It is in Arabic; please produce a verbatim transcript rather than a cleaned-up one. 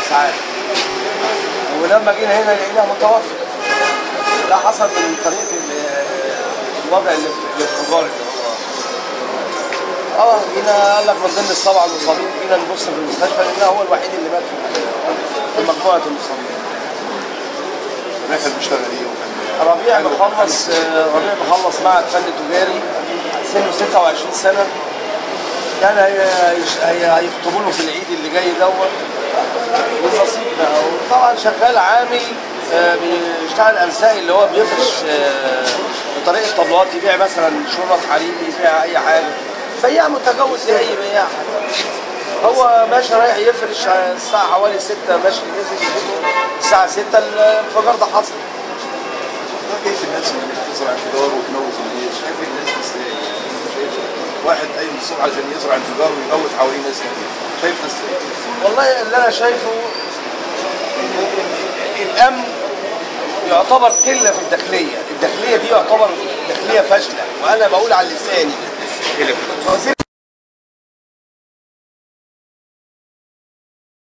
ساعات، ولما جينا هنا لقيناها متوفى. ده حصل من طريقه الوضع اللي في الانفجار اللي هو اه جينا قال لك من ضمن السبعه المصابين، جينا نبص في المستشفى لقينا هو الوحيد اللي مات في مجموعه المصابين. ربيع كان بيشتغل ايه؟ ربيع بخلص ربيع بخلص معهد فن تجاري، سنه ستة وعشرين سنه، كان هيخطبوا له في العيد اللي جاي دوت والنصيب بقى. وطبعا شغال عامل بيشتغل انسائي اللي هو بيفرش بطريقه طابلوهات، يبيع مثلا شنط حريمي، يبيع اي حاجه، بياع متجوز زي اي بياع. هو ماشي رايح يفرش الساعه حوالي ستة، ماشي نزل الساعه ستة الانفجار ده حصل. كيف الناس اللي بتزرع انفجار وتموت الناس؟ شايف الناس ازاي؟ شايف واحد قايم الصبح عشان يزرع انفجار ويموت حوالين ناس كتير، شايف ده ازاي؟ والله اللي انا شايفه الامن يعتبر قله في الداخليه، الداخليه دي يعتبر داخليه فاشله، وانا بقول على لساني.